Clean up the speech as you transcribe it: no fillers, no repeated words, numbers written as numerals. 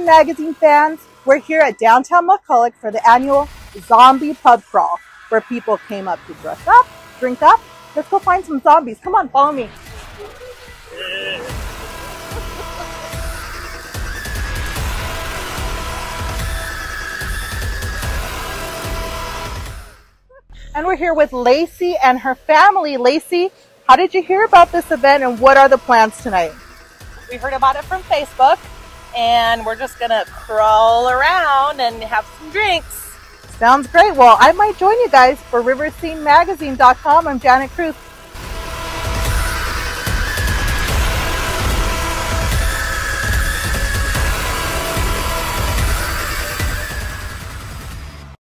RiverScene Magazine fans, we're here at downtown McCulloch for the annual Zombie Pub Crawl, where people came up to dress up, drink up. Let's go find some zombies. Come on, follow me. And we're here with Lacey and her family. Lacey, how did you hear about this event and what are the plans tonight? We heard about it from Facebook and we're just gonna crawl around and have some drinks. Sounds great. Well, I might join you guys for RiverSceneMagazine.com. I'm Janet Cruz.